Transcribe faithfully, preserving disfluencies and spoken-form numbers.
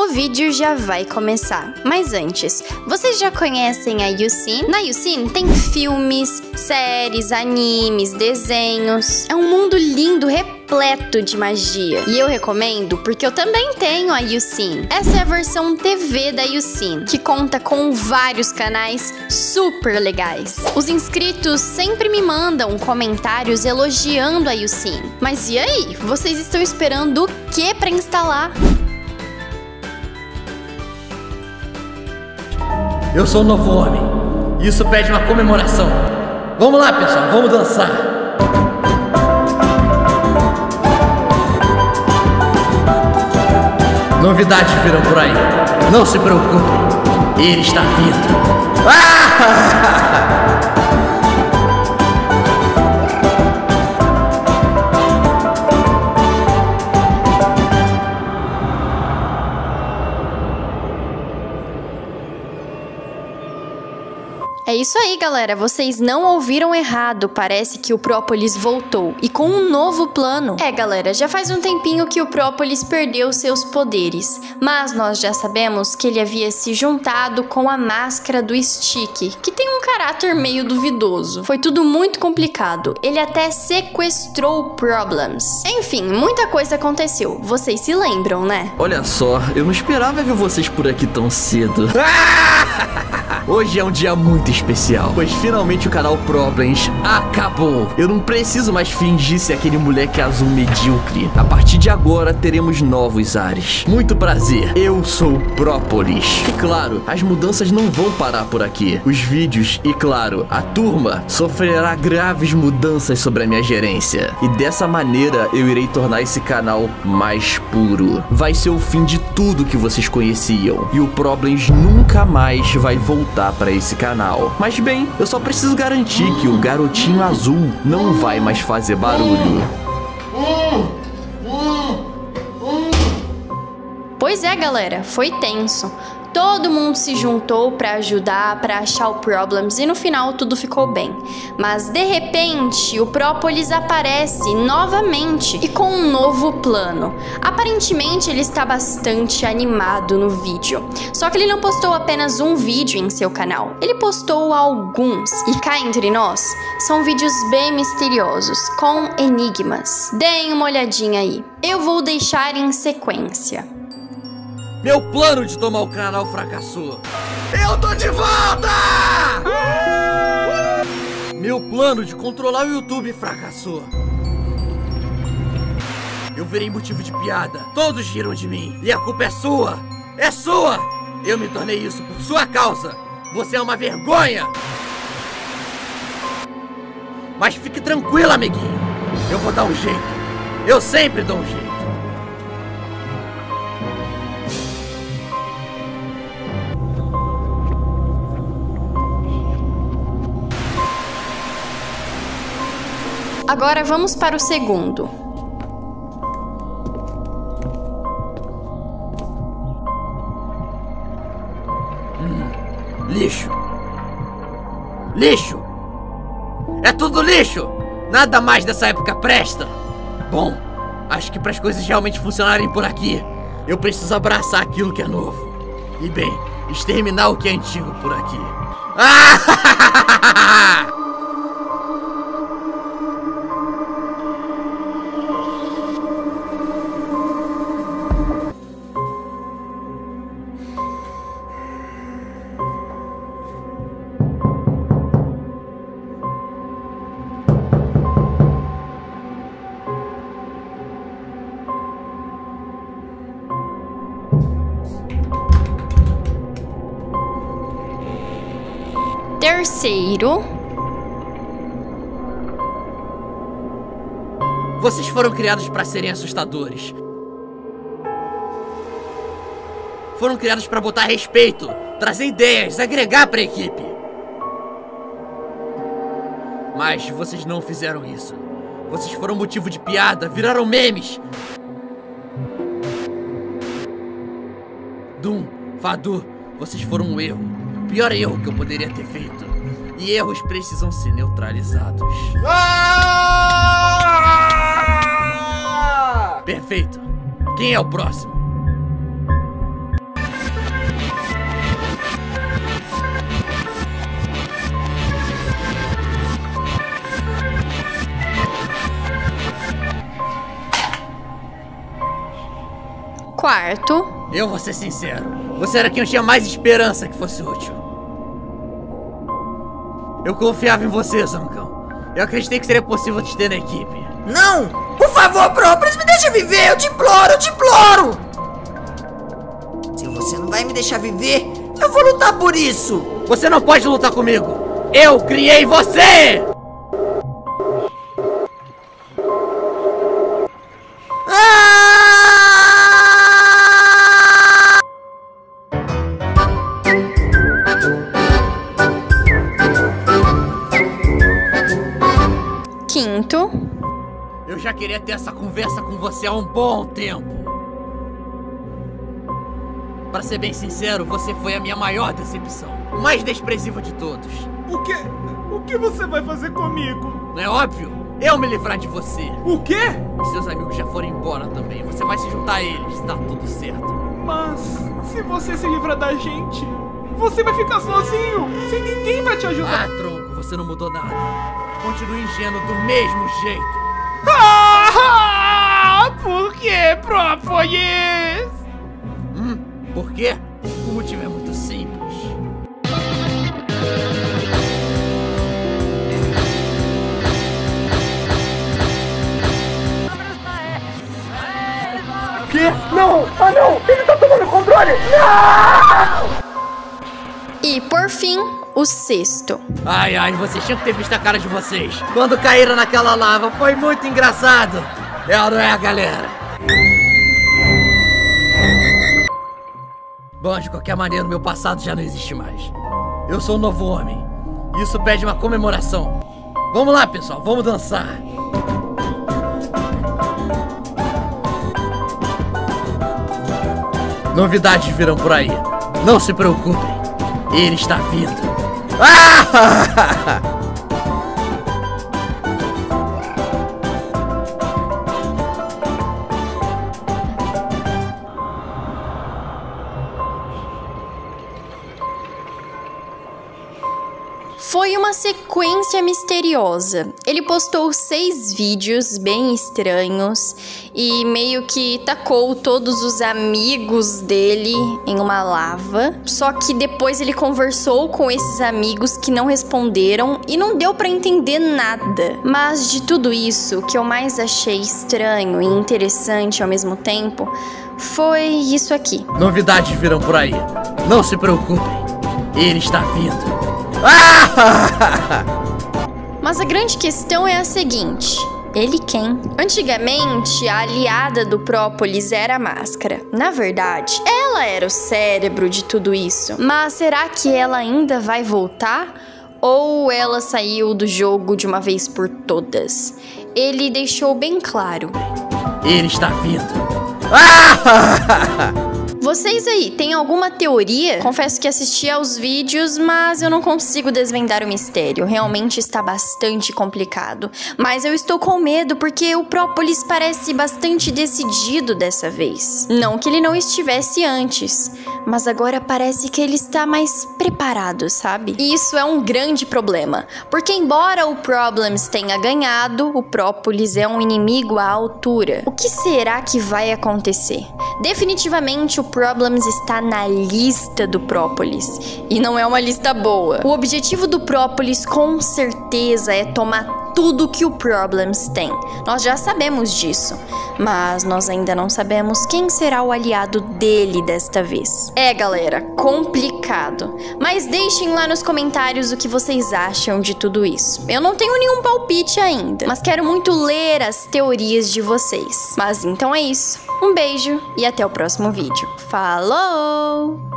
O vídeo já vai começar, mas antes, vocês já conhecem a YouSeen? Na YouSeen tem filmes, séries, animes, desenhos. É um mundo lindo, repleto de magia. E eu recomendo porque eu também tenho a YouSeen. Essa é a versão T V da YouSeen, que conta com vários canais super legais. Os inscritos sempre me mandam comentários elogiando a YouSeen. Mas e aí? Vocês estão esperando o que para instalar? Eu sou o novo homem. Isso pede uma comemoração. Vamos lá, pessoal, vamos dançar. Novidades virão por aí. Não se preocupem. Ele está vindo. Ah! É isso aí, galera. Vocês não ouviram errado. Parece que o Própolis voltou. E com um novo plano. É, galera, já faz um tempinho que o Própolis perdeu seus poderes. Mas nós já sabemos que ele havia se juntado com a máscara do Stick, que tem um caráter meio duvidoso. Foi tudo muito complicado. Ele até sequestrou o Problems. Enfim, muita coisa aconteceu. Vocês se lembram, né? Olha só, eu não esperava ver vocês por aqui tão cedo. Hoje é um dia muito especial, pois finalmente o canal Problems acabou. Eu não preciso mais fingir ser aquele moleque azul medíocre. A partir de agora teremos novos ares. Muito prazer, eu sou Própolis. E claro, as mudanças não vão parar por aqui. Os vídeos e claro, a turma sofrerá graves mudanças sobre a minha gerência. E dessa maneira eu irei tornar esse canal mais puro. Vai ser o fim de tudo que vocês conheciam. E o Problems nunca mais vai voltar para esse canal. Mas bem, eu só preciso garantir que o garotinho azul não vai mais fazer barulho. Pois é, galera, foi tenso. Todo mundo se juntou para ajudar, para achar o Problems e no final tudo ficou bem. Mas de repente o Própolis aparece novamente e com um novo plano. Aparentemente ele está bastante animado no vídeo. Só que ele não postou apenas um vídeo em seu canal, ele postou alguns. E cá entre nós, são vídeos bem misteriosos, com enigmas. Deem uma olhadinha aí. Eu vou deixar em sequência. Meu plano de tomar o canal fracassou. Eu tô de volta! Meu plano de controlar o YouTube fracassou. Eu virei motivo de piada. Todos riram de mim. E a culpa é sua. É sua! Eu me tornei isso por sua causa. Você é uma vergonha. Mas fique tranquila, amiguinho. Eu vou dar um jeito. Eu sempre dou um jeito. Agora vamos para o segundo. Hum, lixo. Lixo. É tudo lixo. Nada mais dessa época presta. Bom, acho que para as coisas realmente funcionarem por aqui, eu preciso abraçar aquilo que é novo. E bem, exterminar o que é antigo por aqui. Ah! Terceiro. Vocês foram criados para serem assustadores. Foram criados para botar respeito, trazer ideias, agregar para a equipe. Mas vocês não fizeram isso. Vocês foram motivo de piada, viraram memes. Doom, Fadu, vocês foram um erro. O pior erro que eu poderia ter feito. E erros precisam ser neutralizados. Ah! Perfeito. Quem é o próximo? Quarto. Eu vou ser sincero. Você era quem eu tinha mais esperança que fosse útil. Eu confiava em você, Zangão. Eu acreditei que seria possível te ter na equipe. Não! Por favor, Propolis, me deixa viver! Eu te imploro, eu te imploro! Se você não vai me deixar viver, eu vou lutar por isso! Você não pode lutar comigo! Eu criei você! Quinto. Eu já queria ter essa conversa com você há um bom tempo. Pra ser bem sincero, você foi a minha maior decepção. O mais desprezível de todos. O que? O que você vai fazer comigo? Não é óbvio? Eu me livrar de você. O quê? Os seus amigos já foram embora também. Você vai se juntar a eles, tá tudo certo. Mas se você se livrar da gente, você vai ficar sozinho, sem ninguém pra te ajudar. Ah, tronco, você não mudou nada. Continua ingênuo do mesmo jeito. Ah, por que, Propolis? Hum, por quê? O motivo é muito simples. Que? Não! Ah, não! Ele tá tomando controle! Não! E por fim, o sexto. Ai, ai, vocês tinham que ter visto a cara de vocês quando caíram naquela lava. Foi muito engraçado. É ou não é, galera? Bom, de qualquer maneira, o meu passado já não existe mais. Eu sou um novo homem. Isso pede uma comemoração. Vamos lá, pessoal, vamos dançar. Novidades virão por aí. Não se preocupem. Ele está vindo. Ah! Foi uma sequência misteriosa. Ele postou seis vídeos bem estranhos e meio que tacou todos os amigos dele em uma lava. Só que depois ele conversou com esses amigos que não responderam e não deu pra entender nada. Mas de tudo isso, o que eu mais achei estranho e interessante ao mesmo tempo foi isso aqui. Novidades virão por aí. Não se preocupem. Ele está vindo. Ah! Mas a grande questão é a seguinte: ele quem? Antigamente, a aliada do Propolis era a Máscara. Na verdade, ela era o cérebro de tudo isso. Mas será que ela ainda vai voltar? Ou ela saiu do jogo de uma vez por todas? Ele deixou bem claro. Ele está vindo. Ah! Vocês aí, tem alguma teoria? Confesso que assisti aos vídeos, mas eu não consigo desvendar o mistério. Realmente está bastante complicado. Mas eu estou com medo porque o Propolis parece bastante decidido dessa vez. Não que ele não estivesse antes, mas agora parece que ele está mais preparado, sabe? E isso é um grande problema, porque embora o Problems tenha ganhado, o Propolis é um inimigo à altura. O que será que vai acontecer? Definitivamente o Problems está na lista do Propolis, e não é uma lista boa. O objetivo do Propolis com certeza é tomar tudo que o Problems tem. Nós já sabemos disso, mas nós ainda não sabemos quem será o aliado dele desta vez. É, galera, complicado. Mas deixem lá nos comentários o que vocês acham de tudo isso. Eu não tenho nenhum palpite ainda, mas quero muito ler as teorias de vocês. Mas então é isso. Um beijo e até o próximo vídeo. Falou!